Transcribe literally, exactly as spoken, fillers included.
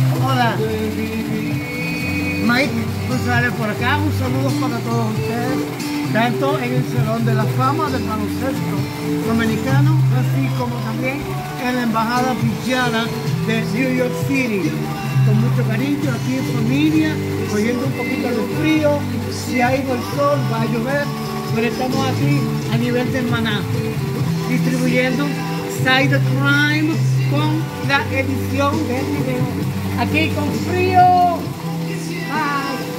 Hola, Mike González por acá, un saludo para todos ustedes, tanto en el Salón de la Fama del Baloncesto Dominicano, así como también en la Embajada Villana de New York City. Con mucho cariño, aquí en familia, cogiendo un poquito de frío, si ha ido el sol, va a llover, pero estamos aquí a nivel de Maná, distribuyendo Side Crime con la edición del video. Aquí con frío. Bye.